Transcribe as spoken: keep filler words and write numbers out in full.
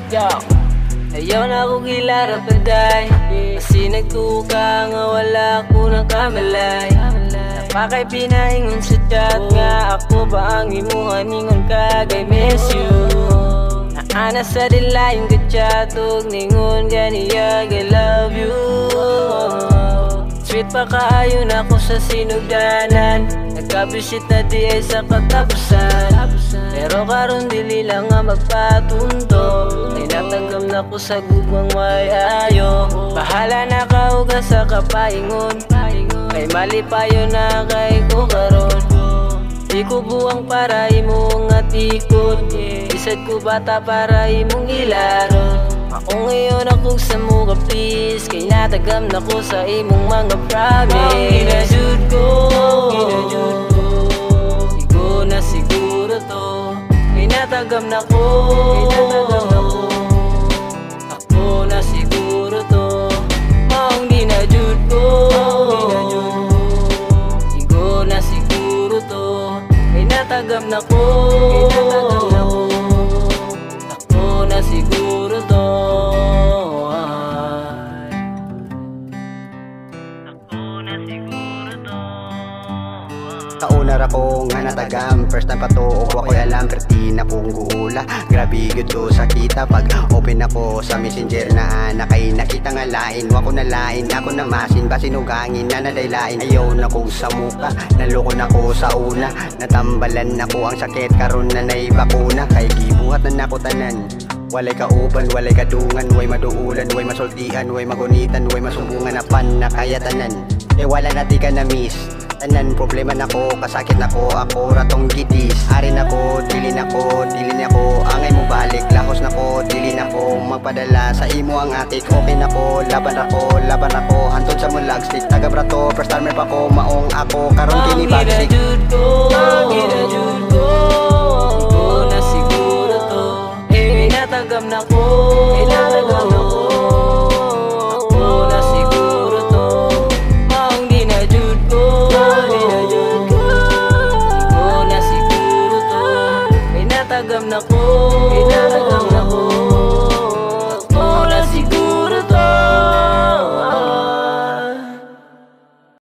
Yo, ayaw na ko gilarap paday, kasi nagtuka nga wala ko nakamalay. Napakay pinaingon sa chat nga ako ba ang imuhan ingon kag I miss you. Naana sa dilayong kachatog ningon ganiyag I love you. Sweet pa kaayo na ako sa sinugdanan, nagkabisit na di ay sa katapusan. Pero karon dili lang nga magpatunto, ay natanggam na ko sa gugmang may ayo. Bahala na kauga sa kapaingon, kay mali pa yun na kay ko karon. Di ko buwang para imong atikod, isad ko bata para imong ilaro. Ako ngayon akong sa muka please, kay natagam na ko sa imong mga promise. Ang ginajud ko, ginajud ko, di ko na siguro to, kay natagam na ko, kay natagam na ko, ako na siguro to. Ang ginajud ko, ginajud ko, di ko na siguro to, kay natagam na ko, kay natagam na ko, ako na siguro to. Kaunar ako nga natagam, first time pa to o ako'y alam, perti na kong guula. Grabe yun to sa kita pag open ako sa messenger na nakay nakita nga lain. Wako na lain, ako na masin, basinugangin na nadaylain. Ayaw na kong sa muka, naloko na ko sa una, natambalan na ko ang sakit karon na nay bakuna. Kay gibuhat na nako tanan, walay kauban, walay kadungan, way maduulan, way masultian, way magunitan, way masumbungan na pan na kaya tanan. E wala na di ka na miss, tanan problema na ko, kasakit na ko, ako ratong gidis. Arin ako, dili na ko, dili na ko, angay mo balik, lahos na ko, dili na ko, magpadala sa imo ang atik. Okay na ko, laban ako, laban ako, hantod sa mulag stick, taga brato, first timer pa ko, maong ako, karon kini bagsik. Ang ginajud ko, ang ginajud ko, di ko na siguro to, eh natagam na ko,